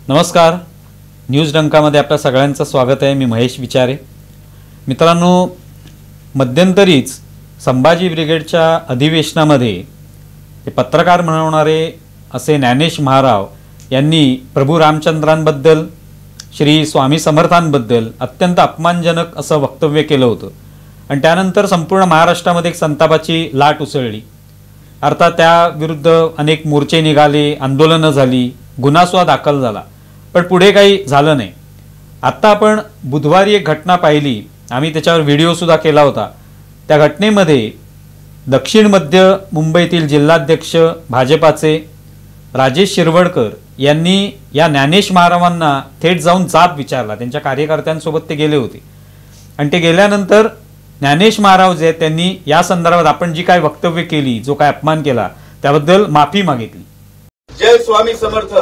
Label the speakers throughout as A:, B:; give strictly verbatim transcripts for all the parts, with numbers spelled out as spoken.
A: नमस्कार, न्यूज डंकामध्ये आपल्या सगळ्यांचं स्वागत आहे। मी महेश विचारे। मित्रांनो, मध्यंतरीच संभाजी ब्रिगेडच्या अधिवेशनामध्ये ते पत्रकार म्हणवणारे असे ज्ञानेश महाराव यांनी प्रभू रामचंद्रांबद्दल, श्री स्वामी समर्थांबद्दल अत्यंत अपमानजनक असं वक्तव्य केलं होतं आणि त्यानंतर संपूर्ण महाराष्ट्रामध्ये एक संतापाची लाट उसळली। अर्थात त्या विरुद्ध अनेक मोर्चे निघाले, आंदोलनं झाली, गुन्हा सुद्धा दाखल झाला, पण पुढे काही झालं नाही। आता आपण बुधवारी एक घटना पाहिली, आम्ही त्याच्यावर व्हिडिओ सुद्धा केला होता। त्या घटनेमध्ये दक्षिण मध्य मुंबईतील जिल्हाध्यक्ष भाजपाचे राजेश शिरवडकर यांनी या ज्ञानेश महारावांना थेट जाऊन जाब विचारला। त्यांच्या कार्यकर्त्यांसोबत ते गेले होते आणि ते गेल्यानंतर ज्ञानेश महाराव जे त्यांनी या संदर्भात आपण जी काय वक्तव्य केली, जो काय अपमान केला, त्याबद्दल माफी मागितली।
B: जय स्वामी समर्थ।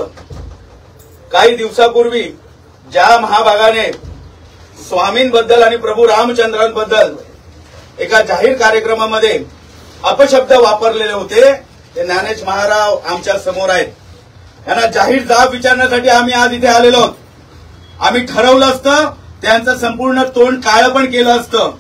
B: काही दिवसापूर्वी ज्या महाभागाने स्वामींबद्दल आणि प्रभू रामचंद्रांबद्दल एका जाहीर कार्यक्रमामध्ये अपशब्द वापरलेले होते, ते ज्ञानेश महाराव आमच्या समोर आहेत। यांना जाहीर जाब विचारण्यासाठी आम्ही आज इथे आलेलो आहोत। आम्ही ठरवलं असतं, त्यांचं संपूर्ण तोंड काळं पण केलं असतं,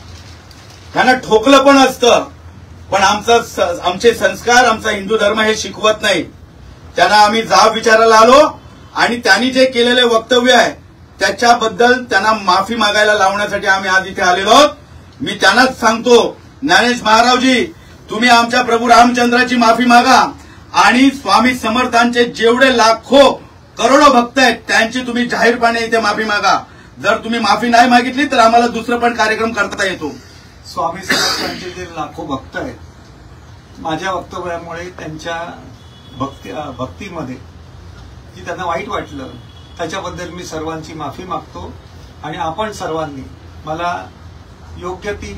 B: त्यांना ठोकलं पण असतं, पण आमचा आमचे संस्कार, आमचा हिंदू धर्म हे शिकवत नाही। त्यांना आम्ही जाब विचारायला आलो आणि त्यांनी जे केलेले वक्तव्य आहे त्याच्याबद्दल त्यांना माफी मागायला लावण्यासाठी आम्ही आज इथे आलेलो आहोत। मी त्यांनाच सांगतो, ज्ञानेश महारावजी, तुम्ही आमच्या प्रभू रामचंद्राची माफी मागा आणि स्वामी समर्थांचे जेवढे लाखो करोडो भक्त आहेत त्यांची तुम्ही जाहीरपणे इथे माफी मागा। जर तुम्ही माफी नाही मागितली तर आम्हाला दुसरा पण कार्यक्रम करता येतो।
C: स्वामी समर्थांचे जे लाखो भक्त आहेत, माझ्या वक्तव्यामुळे त्यांच्या भक्ती भक्तीमध्ये जी त्यांना वाईट वाटलं त्याच्याबद्दल मी सर्वांची माफी मागतो आणि आपण सर्वांनी मला योग्य ती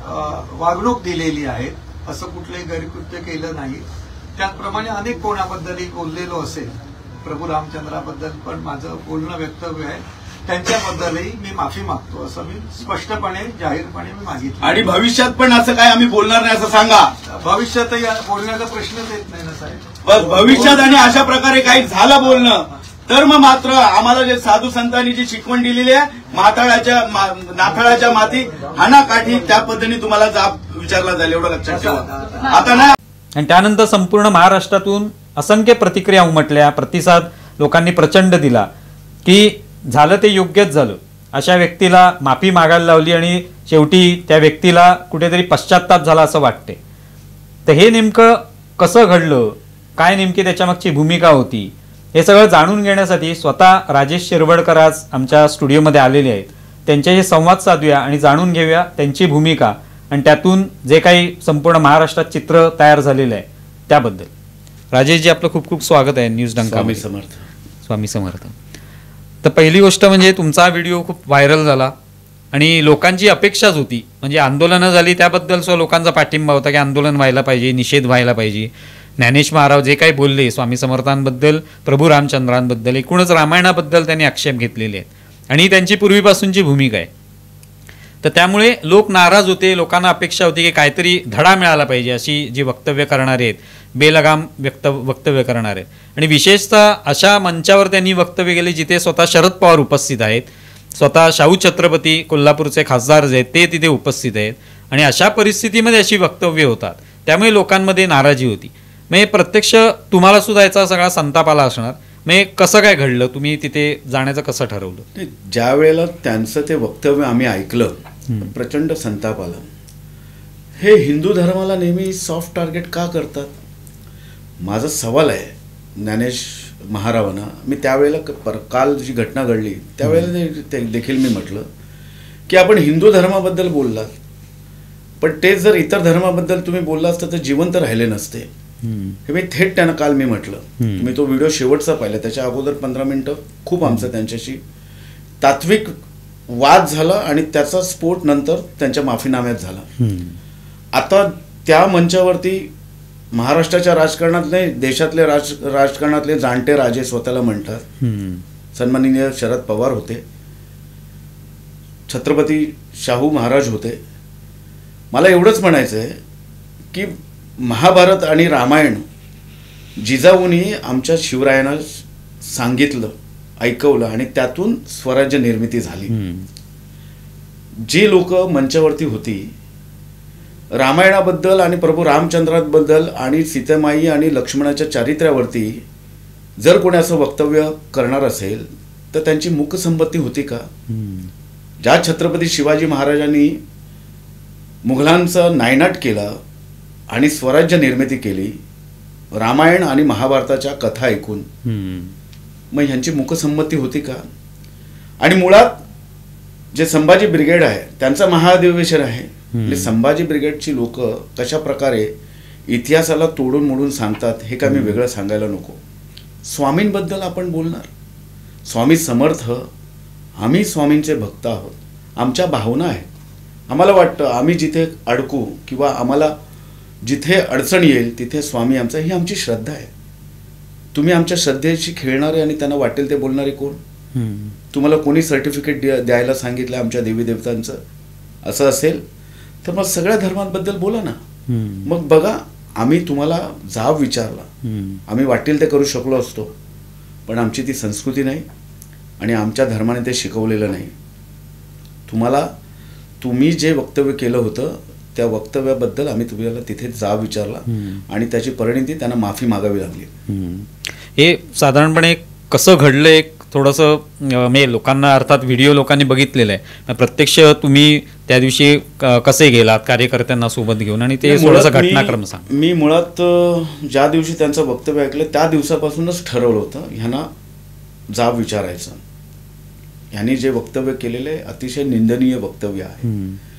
C: वागणूक दिलेली आहे, असं कुठलंही गैरकृत्य केलं नाही। त्याचप्रमाणे अनेक कोणाबद्दलही बोललेलो असेल, प्रभू रामचंद्राबद्दल पण माझं बोलणं वक्तव्य आहे, त्यांच्याबद्दलही मी माफी मागतो असं मी स्पष्टपणे जाहीरपणे मी मागितलं।
B: आणि भविष्यात पण असं काय आम्ही बोलणार नाही असं सांगा।
C: भविष्यातही बोलण्याचा प्रश्नच येत नाही ना साहेब।
B: बस भविष्यात आणि अशा प्रकारे काही झालं बोलणं तर मग मात्र आम्हाला जे साधू संतांनी जी शिकवण दिलेली आहे, माथाळ्याच्या नाथाळाच्या माती हाना काठी, त्या पद्धतीने तुम्हाला जाब विचारला जाईल, एवढं लक्षात ठेवा। आता ना
A: आणि त्यानंतर संपूर्ण महाराष्ट्रातून असंख्य प्रतिक्रिया उमटल्या, प्रतिसाद लोकांनी प्रचंड दिला की झालं ते योग्यच झालं, अशा व्यक्तीला माफी मागायला लावली आणि शेवटी त्या व्यक्तीला कुठेतरी पश्चात्ताप झाला असं वाटते। तर हे नेमकं कसं घडलं, काय नेमकी त्याच्यामागची भूमिका होती, हे सगळं जाणून घेण्यासाठी स्वतः राजेश शिरवडकर आज आमच्या स्टुडिओमध्ये आलेले आहेत। त्यांच्याशी संवाद साधूया आणि जाणून घेऊया त्यांची भूमिका आणि त्यातून जे काही संपूर्ण महाराष्ट्रात चित्र तयार झालेलं आहे त्याबद्दल। राजेशजी, आपलं खूप खूप स्वागत आहे न्यूज डंका।
D: स्वामी समर्थ।
A: स्वामी समर्थ। तर पहिली गोष्ट म्हणजे तुमचा व्हिडिओ खूप व्हायरल झाला आणि लोकांची अपेक्षाच होती, म्हणजे आंदोलनं झाली त्याबद्दल सुद्धा लोकांचा पाठिंबा होता की आंदोलन व्हायला पाहिजे, निषेध व्हायला पाहिजे। ज्ञानेश महाराव जे काही बोलले स्वामी समर्थांबद्दल, प्रभू रामचंद्रांबद्दल, एकूणच रामायणाबद्दल त्यांनी आक्षेप घेतलेले आहेत आणि त्यांची पूर्वीपासूनची भूमिका आहे। तर त्यामुळे लोक नाराज होते, लोकांना अपेक्षा होती की काहीतरी धडा मिळाला पाहिजे अशी जी वक्तव्य करणारे आहेत, बेलगाम व्यक्त वक्तव्य करणारे आहेत। आणि विशेषतः अशा मंचावर त्यांनी वक्तव्य केले जिथे स्वतः शरद पवार उपस्थित आहेत, स्वतः शाहू छत्रपती कोल्हापूरचे खासदार जे आहेत ते तिथे उपस्थित आहेत आणि अशा परिस्थितीमध्ये अशी वक्तव्य होतात, त्यामुळे लोकांमध्ये नाराजी होती। मग प्रत्यक्ष तुम्हाला सुद्धा याचा सगळा संताप आला असणार, मग कसं काय घडलं, तुम्ही तिथे जाण्याचं कसं ठरवलं?
D: ज्या वेळेला त्यांचं ते वक्तव्य आम्ही ऐकलं, प्रचंड संताप आला। हे हिंदू धर्माला नेहमी सॉफ्ट टार्गेट का करतात? माझा सवाल आहे ज्ञानेश महारावांना। मी त्यावेळेला काल जी घटना घडली त्यावेळेला देखील मी म्हटलं की आपण हिंदू धर्माबद्दल बोललात, पण ते जर इतर धर्माबद्दल तुम्ही बोलला असतं तर जिवंत राहिले नसते। हे मी थेट त्यांना काल मी म्हटलं। तुम्ही तो व्हिडिओ शेवटचा पाहिला, त्याच्या अगोदर पंधरा मिनिटं खूप आमचं त्यांच्याशी तात्विक वाद झाला आणि त्याचा स्फोट नंतर त्यांच्या माफीनाम्यात झाला। आता त्या मंचावरती महाराष्ट्राच्या राजकारणातले, देशातले राज राजकारणातले जाणते राजे स्वतःला म्हणतात, सन्माननीय शरद पवार होते, छत्रपती शाहू महाराज होते। मला एवढंच म्हणायचं आहे की महाभारत आणि रामायण जिजाऊनी आमच्या शिवरायांना सांगितलं ऐकवलं आणि त्यातून स्वराज्य निर्मिती झाली. जी लोक मंचावरती होती रामायणाबद्दल आणि प्रभू रामचंद्राबद्दल आणि सीतामाई आणि लक्ष्मणाच्या चारित्र्यावरती जर कोणी असं वक्तव्य करणार असेल तर त्यांची मूकसंपत्ती होती का? ज्या छत्रपती शिवाजी महाराजांनी मुघलांचा नायनाट केला आणि स्वराज्य निर्मिती केली रामायण आणि महाभारताच्या कथा ऐकून, मग ह्यांची मूकसंमती होती का? आणि मुळात जे संभाजी ब्रिगेड आहे त्यांचं महाअधिवेशन आहे. म्हणजे संभाजी ब्रिगेडची लोक कशा प्रकारे इतिहासाला तोडून मोडून सांगतात हे काय मी वेगळं सांगायला नको. स्वामींबद्दल आपण बोलणार. स्वामी समर्थ, आम्ही स्वामींचे भक्त आहोत. आमच्या भावना आहेत. आम्हाला वाटतं आम्ही जिथे अडकू किंवा आम्हाला जिथे अडचण येईल तिथे स्वामी आमचा, ही आमची श्रद्धा आहे. तुम्ही आमच्या श्रद्धेशी खेळणारे आणि त्यांना वाटेल ते बोलणारे कोण? तुम्हाला कोणी सर्टिफिकेट द्यायला सांगितलं आमच्या देवी देवतांचं? असं असेल तर मग सगळ्या धर्मांबद्दल बोला ना. मग बघा, आम्ही तुम्हाला जाब विचारला, आम्ही वाटेल ते करू शकलो असतो, पण आमची ती संस्कृती नाही आणि आमच्या धर्माने ते शिकवलेलं नाही. तुम्हाला तुम्ही जे वक्तव्य केलं होतं त्या वक्तव्याबद्दल आम्ही तुम्हाला तिथे जाब विचारला आणि त्याची परिणिती त्यांना माफी मागावी लागली.
A: हे साधारणपणे कसं घडलं एक थोडंसं म्हणजे लोकांना, अर्थात व्हिडिओ लोकांनी बघितलेलं आहे, प्रत्यक्ष तुम्ही त्या दिवशी कसे गेलात कार्यकर्त्यांना सोबत घेऊन आणि ते थोडंसं घटनाक्रम सांग.
D: मी मुळात ज्या दिवशी त्यांचं वक्तव्य ऐकलं त्या दिवसापासूनच ठरवलं होतं ह्यांना जाब विचारायचं. ह्यांनी जे वक्तव्य केलेले अतिशय निंदनीय वक्तव्य आहे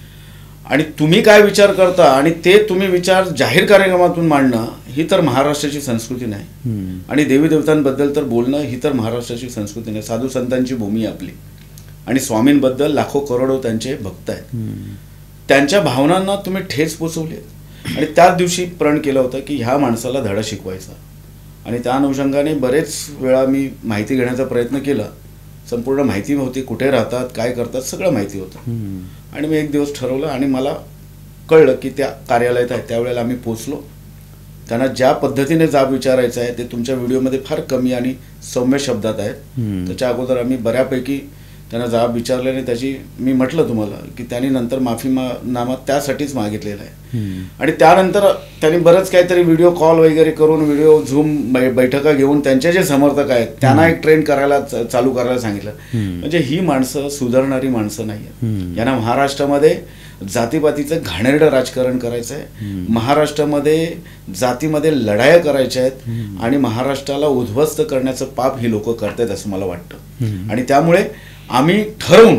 D: आणि तुम्ही काय विचार करता आणि ते तुम्ही विचार जाहीर कार्यक्रमातून मांडणं ही तर महाराष्ट्राची संस्कृती नाही. आणि देवी देवतांबद्दल तर बोलणं ही तर महाराष्ट्राची संस्कृती नाही. साधू संतांची भूमी आपली आणि स्वामींबद्दल लाखो करोडो त्यांचे भक्त आहेत. त्यांच्या भावनांना तुम्ही ठेच पोचवली आणि त्याच दिवशी प्रण केलं होतं की ह्या माणसाला धडा शिकवायचा. आणि त्या अनुषंगाने बरेच वेळा मी माहिती घेण्याचा प्रयत्न केला. संपूर्ण माहिती होती, कुठे राहतात, काय करतात, सगळं माहिती होतं. आणि मी एक दिवस ठरवलं आणि मला कळलं की त्या कार्यालयात आहे. त्यावेळेला आम्ही पोचलो. त्यांना ज्या पद्धतीने जाब विचारायचा आहे ते तुमच्या व्हिडिओमध्ये फार कमी आणि सौम्य शब्दात आहेत. त्याच्या अगोदर आम्ही बऱ्यापैकी त्यांना जाब विचारल्याने त्याची मी म्हटलं तुम्हाला की त्यांनी नंतर माफी नामा त्यासाठीच मागितलेला आहे. आणि त्यानंतर त्यांनी बरंच काहीतरी व्हिडिओ कॉल वगैरे करून व्हिडिओ झूम बैठका घेऊन त्यांचे जे समर्थक आहेत त्यांना एक ट्रेन करायला चालू करायला सांगितलं. म्हणजे ही माणसं सुधारणारी माणसं नाही आहेत. यांना महाराष्ट्रामध्ये जातीपातीचं घाणेरडं राजकारण करायचं आहे. महाराष्ट्रामध्ये जातीमध्ये लढाया करायच्या आहेत आणि महाराष्ट्राला उद्ध्वस्त करण्याचं पाप ही लोक करतात असं मला वाटतं. आणि त्यामुळे आम्ही ठरवून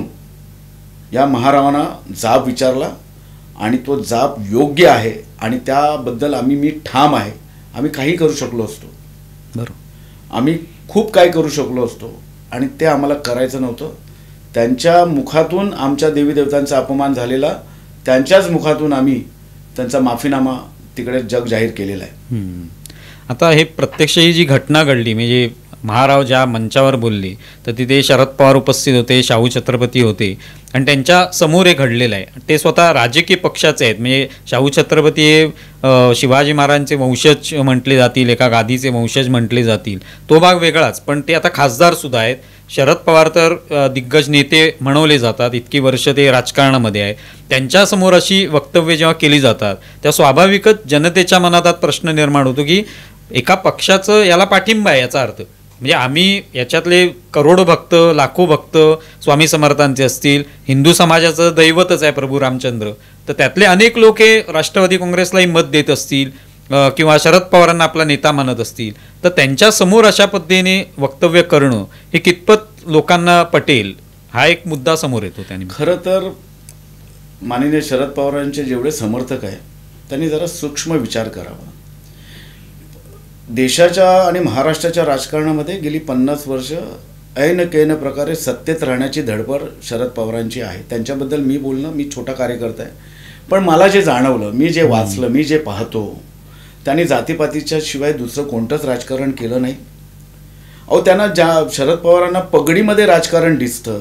D: या महारावांना जाब विचारला आणि तो जाब योग्य आहे आणि त्याबद्दल आम्ही मी ठाम आहे. आम्ही काही करू शकलो असतो,
A: बरोबर,
D: आम्ही खूप काही करू शकलो असतो आणि ते आम्हाला करायचं नव्हतं. त्यांच्या मुखातून आमच्या देवी देवतांचा अपमान झालेला, त्यांच्याच मुखातून आम्ही त्यांचा माफीनामा तिकडे जग जाहीर केलेला आहे.
A: आता हे प्रत्यक्ष ही जी घटना घडली म्हणजे महाराव ज्या मंचावर बोलले तर तिथे शरद पवार उपस्थित होते, शाहू छत्रपती होते आणि त्यांच्या समोर हे घडलेलं आहे. ते स्वतः राजकीय पक्षाचे आहेत. म्हणजे शाहू छत्रपती हे शिवाजी महाराजांचे वंशज म्हटले जातील, एका गादीचे वंशज म्हटले जातील, तो भाग वेगळाच, पण ते आता खासदार सुद्धा आहेत. शरद पवार तर दिग्गज नेते म्हणवले जातात, इतकी वर्ष ते राजकारणामध्ये आहे. त्यांच्यासमोर अशी वक्तव्य जेव्हा केली जातात त्या स्वाभाविकच जनतेच्या मनात प्रश्न निर्माण होतो की एका पक्षाचं याला पाठिंबा आहे याचा अर्थ म्हणजे आम्ही याच्यातले करोडो भक्त, लाखो भक्त स्वामी समर्थांचे असतील, हिंदू समाजाचं दैवतच आहे प्रभू रामचंद्र, तर त्यातले अनेक लोक हे राष्ट्रवादी काँग्रेसलाही मत देत असतील किंवा शरद पवारांना आपला नेता मानत असतील, तर त्यांच्या समोर अशा पद्धतीने वक्तव्य करणं हे कितपत लोकांना पटेल हा एक मुद्दा समोर येतो. त्यांनी
D: खरं तर माननीय शरद पवारांचे जेवढे समर्थक आहेत त्यांनी जरा सूक्ष्म विचार करावा. देशाच्या आणि महाराष्ट्राच्या राजकारणामध्ये गेली पन्नास वर्ष ऐन कैन प्रकारे सत्तेत राहण्याची धडपड शरद पवारांची आहे. त्यांच्याबद्दल मी बोलणं, मी छोटा कार्यकर्ता आहे, पण मला जे जाणवलं, मी जे वाचलं, मी जे पाहतो, त्यांनी जातीपातीच्या शिवाय दुसरं कोणतंच राजकारण केलं नाही. अहो त्यांना ज्या शरद पवारांना पगडीमध्ये राजकारण दिसतं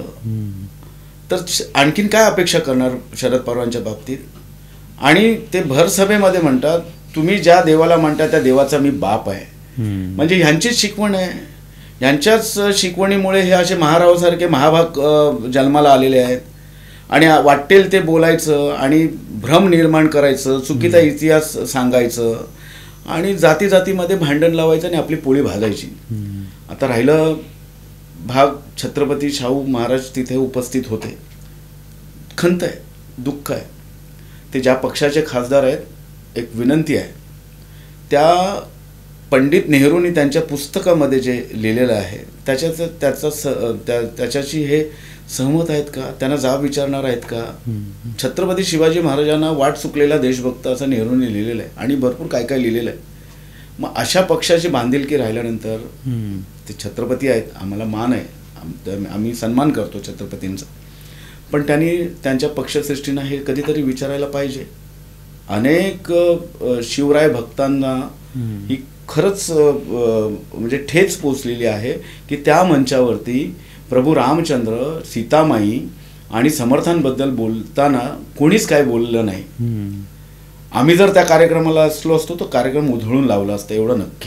D: तर आणखीन काय अपेक्षा करणार शरद पवारांच्या बाबतीत. आणि ते भरसभेमध्ये म्हणतात तुम्ही ज्या देवाला म्हणता त्या देवाचा मी बाप आहे. म्हणजे ह्यांचीच शिकवण आहे. यांच्याच शिकवणीमुळे हे असे महारावसारखे महाभाग अ, जन्माला आलेले आहेत आणि वाटेल ते बोलायचं आणि भ्रम निर्माण करायचं, चुकीचा इतिहास सांगायचं आणि जाती जातीमध्ये भांडण लावायचं आणि आपली पोळी भाजायची. आता राहिलं भाग छत्रपती शाहू महाराज तिथे उपस्थित होते. खंत आहे, दुःख आहे. ते ज्या पक्षाचे खासदार आहेत, एक विनंती आहे, त्या पंडित नेहरूंनी त्यांच्या पुस्तकामध्ये जे लिहिलेलं आहे त्याच्याचं त्याचा स त्या त्याच्याशी हे सहमत आहेत का? त्यांना जाब विचारणार आहेत का? छत्रपती शिवाजी महाराजांना वाट चुकलेला देशभक्त असं नेहरूंनी लिहिलेलं आहे आणि भरपूर काय काय लिहिलेलं आहे. मग अशा पक्षाची बांधिलकी राहिल्यानंतर ते छत्रपती आहेत, आम्हाला मान आहे, आम- आम्ही सन्मान करतो छत्रपतींचा, पण त्यांनी त्यांच्या पक्षश्रेष्ठींना हे कधीतरी विचारायला पाहिजे. अनेक अ, शिवराय भक्तांना ही खरंच अ, म्हणजे ठेच पोचलेली आहे की त्या मंचावरती प्रभू रामचंद्र, सीतामाई आणि समर्थांबद्दल बोलताना कोणीच काय बोललं नाही. आम्ही जर त्या कार्यक्रमाला असलो असतो तो कार्यक्रम उधळून लावला असता, एवढं नक्की.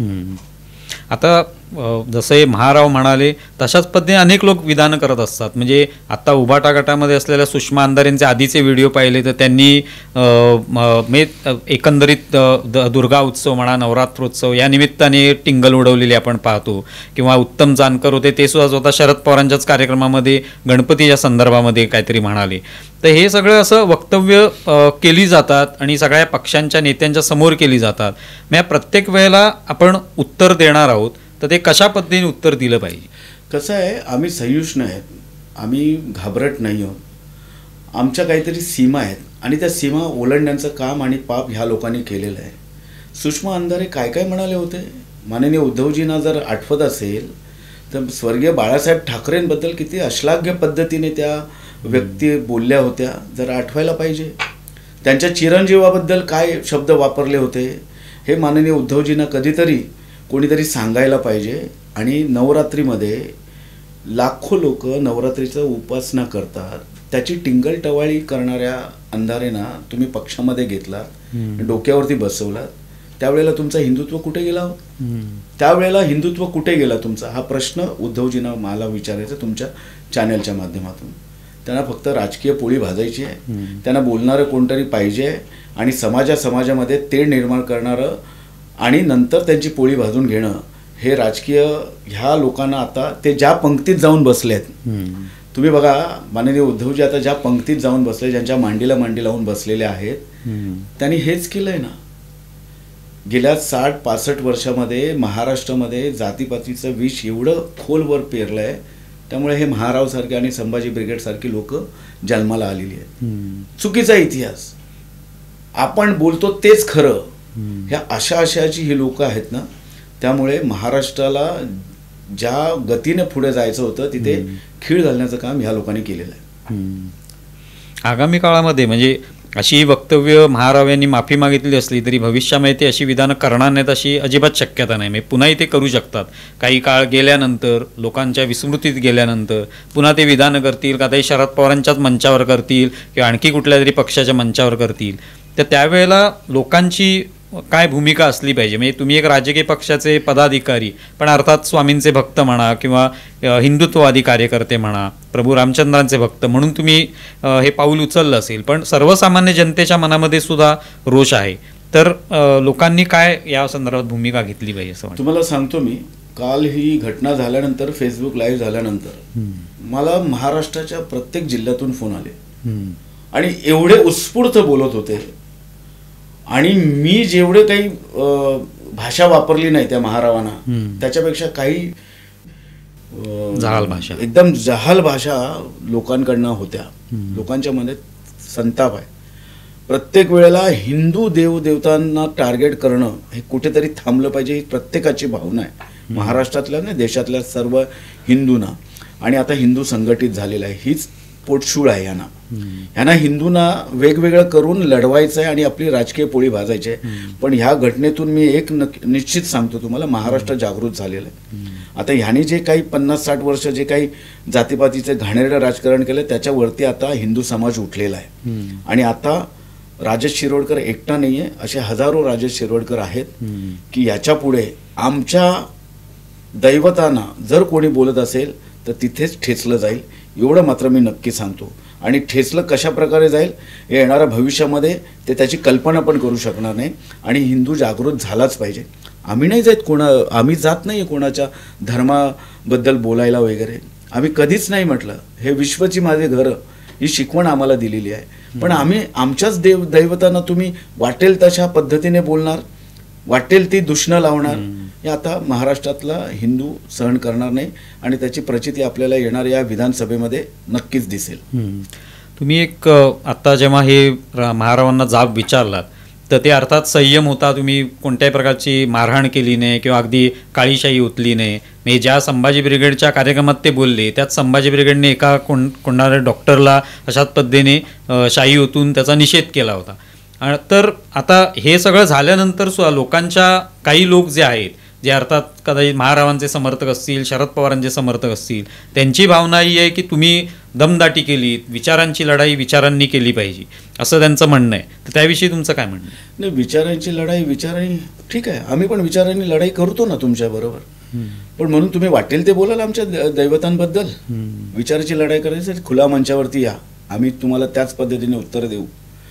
A: आता अ, जसे महाराव म्हणाले तशाच पद्धतीने अनेक लोक विधानं करत असतात. म्हणजे आता उभाटा गटामध्ये असलेल्या सुषमा अंधारेंचे आधीचे व्हिडिओ पाहिले तर त्यांनी अ, म- मे एकंदरीत अ, द- दुर्गा उत्सव म्हणा, नवरात्रोत्सव या निमित्ताने टिंगल उडवलेली आपण पाहतो. किंवा उत्तम जानकर होते, ते सुद्धा स्वतः शरद पवारांच्याच कार्यक्रमामध्ये गणपतीच्या संदर्भामध्ये काहीतरी म्हणाले. तर हे सगळं असं वक्तव्य अ, केली जातात आणि सगळ्या पक्षांच्या नेत्यांच्या समोर केली जातात. मग या प्रत्येक वेळेला आपण उत्तर देणार आहोत तर ते कशा पद्धतीने उत्तर दिलं पाहिजे?
D: कसं आहे, आम्ही सहिष्णू आहेत, आम्ही घाबरट नाही आहोत. आमच्या काहीतरी सीमा आहेत आणि त्या सीमा ओलांडण्याचं काम आणि पाप ह्या लोकांनी केलेलं आहे. सुषमा अंधारे काय काय म्हणाले होते? माननीय उद्धवजींना जर आठवत असेल तर स्वर्गीय बाळासाहेब ठाकरेंबद्दल किती अश्लाघ्य पद्धतीने त्या व्यक्ती बोलल्या होत्या, जरा आठवायला पाहिजे. त्यांच्या चिरंजीवाबद्दल काय शब्द वापरले होते हे माननीय उद्धवजींना कधीतरी कोणीतरी सांगायला पाहिजे. आणि नवरात्रीमध्ये लाखो लोक नवरात्रीचं उपासना करतात, त्याची टिंगल टवाळी करणाऱ्या अंधारेंना तुम्ही पक्षामध्ये घेतलात, डोक्यावरती बसवलात. त्यावेळेला तुमचा हिंदुत्व कुठे गेला? त्यावेळेला हिंदुत्व कुठे गेला तुमचा? हा प्रश्न उद्धवजींना मला विचारायचा तुमच्या चॅनलच्या माध्यमातून. त्यांना फक्त राजकीय पोळी भाजायची आहे, त्यांना बोलणारं कोणतरी पाहिजे आणि समाजा समाजामध्ये तेढ निर्माण करणारं आणि नंतर त्यांची पोळी भाजून घेणं हे राजकीय ह्या लोकांना आता ते ज्या पंक्तीत जाऊन बसलेत. तुम्ही बघा, माननीय उद्धवजी आता ज्या पंक्तीत जाऊन बसले, ज्यांच्या मांडीला मांडी लावून बसलेले आहेत, त्यांनी हेच केलंय ना. गेल्या साठ पासष्ट वर्षामध्ये महाराष्ट्रामध्ये जातीपातीचं विष एवढं खोलवर पेरलंय, त्यामुळे हे महारावसारखे आणि संभाजी ब्रिगेडसारखी लोक जन्माला आलेली आहेत. चुकीचा इतिहास आपण बोलतो तेच खरं, ह्या अशा अशाची ही लोक आहेत ना. त्यामुळे महाराष्ट्राला ज्या गतीने पुढे जायचं होतं तिथे खीळ घालण्याचं काम ह्या लोकांनी केलेलं आहे.
A: आगामी काळामध्ये म्हणजे अशी वक्तव्य महाराव यांनी माफी मागितली असली तरी भविष्यामध्ये ते अशी विधानं करणार नाहीत अशी अजिबात शक्यता नाही. म्हणजे पुन्हाही ते करू शकतात. काही काळ गेल्यानंतर, लोकांच्या विस्मृतीत गेल्यानंतर पुन्हा ते विधानं करतील, का ते शरद पवारांच्याच मंचावर करतील किंवा आणखी कुठल्या तरी पक्षाच्या मंचावर करतील. तर त्यावेळेला लोकांची काय भूमिका असली पाहिजे? म्हणजे तुम्ही एक राजकीय पक्षाचे पदाधिकारी, पण अर्थात स्वामींचे भक्त म्हणा किंवा हिंदुत्ववादी कार्यकर्ते म्हणा, प्रभू रामचंद्रांचे भक्त म्हणून तुम्ही हे पाऊल उचललं असेल, पण सर्वसामान्य जनतेच्या मनामध्ये सुद्धा रोष आहे. तर लोकांनी काय या संदर्भात भूमिका घेतली पाहिजे असं वाटतं?
D: तुम्हाला सांगतो मी, काल ही घटना झाल्यानंतर, फेसबुक लाईव्ह झाल्यानंतर मला महाराष्ट्राच्या प्रत्येक जिल्ह्यातून फोन आले आणि एवढे उत्स्फूर्त बोलत होते. आणि मी जेवढे काही भाषा वापरली नाही त्या महारावांना, त्याच्यापेक्षा काही
A: जहाल भाषा,
D: एकदम जहाल भाषा लोकांकडनं होत्या. लोकांच्या मनात संताप आहे. प्रत्येक वेळेला हिंदू देवदेवतांना टार्गेट करणं हे कुठेतरी थांबलं पाहिजे, ही प्रत्येकाची भावना आहे महाराष्ट्रातल्या नाही देशातल्या सर्व हिंदूंना. आणि आता हिंदू संघटित झालेला आहे, हीच पोटशूळ आहे यांना. यांना हिंदूंना वेगवेगळं करून लढवायचं आहे आणि आपली राजकीय पोळी भाजायची आहे. पण ह्या घटनेतून मी एक निश्चित सांगतो तुम्हाला, महाराष्ट्र जागृत झालेलं आहे. आता ह्याने जे काही पन्नास साठ वर्ष जे काही जातीपातीचे घाणेरडं राजकारण केलं, त्याच्यावरती आता हिंदू समाज उठलेला आहे. आणि आता राजेश शिरोडकर एकटा नाहीये, असे हजारो राजेश शिरोडकर आहेत की याच्या पुढे आमच्या दैवतांना जर कोणी बोलत असेल तर तिथेच ठेचलं जाईल, एवढं मात्र मी नक्की सांगतो. आणि ठेचलं कशा प्रकारे जाईल हे येणाऱ्या भविष्यामध्ये ते त्याची कल्पना पण करू शकणार नाही. आणि हिंदू जागृत झालाच पाहिजे. आम्ही नाही जात कोणा आम्ही जात नाही कोणाच्या धर्माबद्दल बोलायला वगैरे, आम्ही कधीच नाही म्हटलं. हे विश्वची माझे घर ही शिकवण आम्हाला दिलेली आहे. पण आम्ही आमच्याच देव दैवतांना तुम्ही वाटेल तशा पद्धतीने बोलणार, वाटेल ती दूषणं लावणार, हे आता महाराष्ट्रातला हिंदू सहन करणार नाही. आणि त्याची प्रचिती आपल्याला येणाऱ्या या विधानसभेमध्ये नक्कीच दिसेल.
A: तुम्ही एक आत्ता जेव्हा हे महारावांना जाब विचारलात तर ते अर्थात संयम होता, तुम्ही कोणत्याही प्रकारची मारहाण केली नाही किंवा अगदी काळीशाही उतली नाही. म्हणजे ज्या संभाजी ब्रिगेडच्या कार्यक्रमात ते बोलले त्यात संभाजी ब्रिगेडने एका कोण कोणाऱ्या डॉक्टरला अशाच पद्धतीने शाही ओतून त्याचा निषेध केला होता. तर आता हे सगळं झाल्यानंतर सुद्धा लोकांच्या काही लोक जे आहेत, जे अर्थात कदाचित महारावांचे समर्थक असतील, शरद पवारांचे समर्थक असतील, त्यांची भावना ही आहे की तुम्ही दमदाटी केली, विचारांची लढाई विचारांनी केली पाहिजे असं त्यांचं म्हणणं आहे. तर त्याविषयी तुमचं काय म्हणणं आहे?
D: नाही, विचारांची लढाई विचारांनी ठीक आहे, आम्ही पण विचारांनी लढाई करतो ना तुमच्याबरोबर. पण म्हणून तुम्ही वाटेल ते बोलाल आमच्या दैवतांबद्दल. विचाराची लढाई करायची खुल्या मंचावरती या, आम्ही तुम्हाला त्याच पद्धतीने उत्तर देऊ.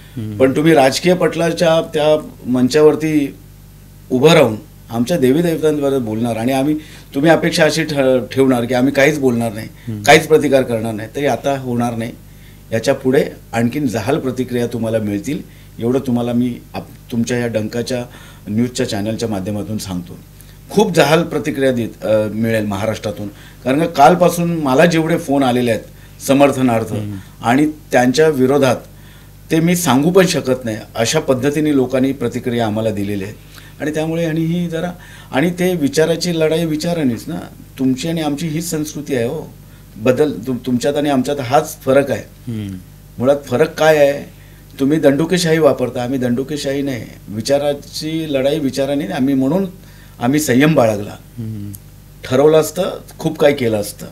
D: पण तुम्ही राजकीय पटलाच्या त्या मंचावरती उभं राहून आमच्या देवी देवतांबद्दल बोलणार आणि आम्ही तुम्ही अपेक्षा अशी ठेवणार की आम्ही काहीच बोलणार नाही, काहीच प्रतिकार करणार नाही, तरी आता होणार नाही. याच्या पुढे आणखीन जहाल प्रतिक्रिया तुम्हाला मिळतील, एवढं तुम्हाला मी तुमच्या या डंकाच्या न्यूजच्या चॅनलच्या माध्यमातून सांगतो. खूप जहाल प्रतिक्रिया देत मिळेल महाराष्ट्रातून. कारण का कालपासून मला जेवढे फोन आलेले आहेत समर्थनार्थ आणि त्यांच्या विरोधात ते मी सांगू पण शकत नाही, अशा पद्धतीने लोकांनी प्रतिक्रिया आम्हाला दिलेली आहे. आणि त्यामुळे आणि ही जरा आणि ते विचाराची लढाई विचारानेच ना, तुमची आणि आमची हीच संस्कृती आहे. हो, बदल तुम तुमच्यात आणि आमच्यात हाच फरक आहे. मुळात फरक काय आहे, तुम्ही दंडुकेशाही वापरता, आम्ही दंडुकेशाही नाही. विचाराची लढाई विचाराने आम्ही, म्हणून आम्ही संयम बाळगला. ठरवलं असतं खूप काही केलं असतं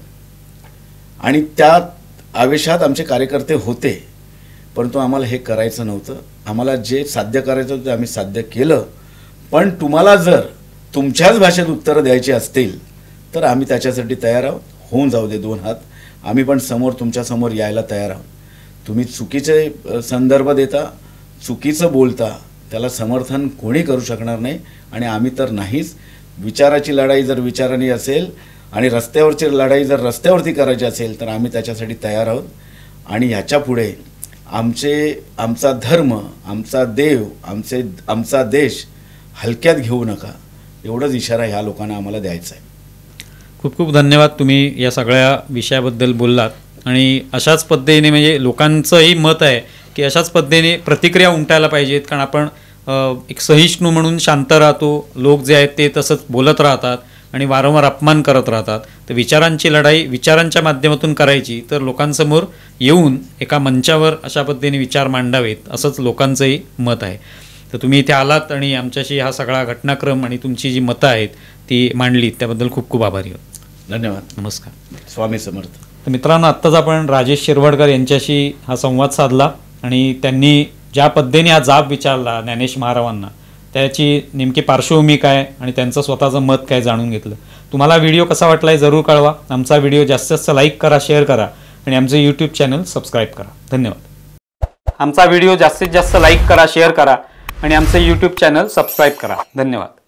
D: आणि त्या आवेशात आमचे कार्यकर्ते होते, परंतु आम्हाला हे करायचं नव्हतं. आम्हाला जे साध्य करायचं होतं ते आम्ही साध्य केलं. पण तुम्हाला जर तुमच्याच भाषेत उत्तरं द्यायची असतील तर आम्ही त्याच्यासाठी तयार आहोत. होऊन जाऊ दे दोन हात, आम्ही पण समोर तुमच्यासमोर यायला तयार आहोत. तुम्ही चुकीचे संदर्भ देता, चुकीचं बोलता, त्याला समर्थन कोणी करू शकणार नाही आणि आम्ही तर नाहीच. विचाराची लढाई जर विचाराने असेल आणि रस्त्यावरची लढाई जर रस्त्यावरती करायची असेल तर आम्ही त्याच्यासाठी तयार आहोत. आणि ह्याच्या पुढे आमचे आमचा धर्म, आमचा देव, आमचे आमचा देश हलक्यात घेऊ नका, एवढाच इशारा ह्या लोकांना आम्हाला द्यायचा आहे.
A: खूप खूप धन्यवाद, तुम्ही या सगळ्या विषयाबद्दल बोललात. आणि अशाच पद्धतीने म्हणजे लोकांचंही मत आहे की अशाच पद्धतीने प्रतिक्रिया उमटायला पाहिजेत. कारण आपण एक सहिष्णू म्हणून शांत राहतो, लोक जे आहेत ते तसंच बोलत राहतात आणि वारंवार अपमान करत राहतात. तर विचारांची लढाई विचारांच्या माध्यमातून करायची तर लोकांसमोर येऊन एका मंचावर अशा पद्धतीने विचार मांडावेत असंच लोकांचंही मत आहे. तर तुम्ही इथे आलात आणि आमच्याशी हा सगळा घटनाक्रम आणि तुमची जी मतं आहेत ती मांडलीत त्याबद्दल खूप खूप आभारी आहोत.
D: धन्यवाद.
A: नमस्कार.
D: स्वामी समर्थ.
A: तर मित्रांनो, आत्ताच आपण राजेश शिरवाडकर यांच्याशी हा संवाद साधला आणि त्यांनी ज्या पद्धतीने हा जाब विचारला ज्ञानेश महारावांना त्याची नेमकी पार्श्वभूमी काय आणि त्यांचं स्वतःचं मत काय जाणून घेतलं. तुम्हाला व्हिडिओ कसा वाटला आहे जरूर कळवा. आमचा व्हिडिओ जास्तीत जास्त लाईक करा, शेअर करा आणि आमचं यूट्यूब चॅनल सबस्क्राईब करा. धन्यवाद. आमचा व्हिडिओ जास्तीत जास्त लाईक करा, शेअर करा आणि आमचं यूट्यूब चॅनल सबस्क्राईब करा. धन्यवाद.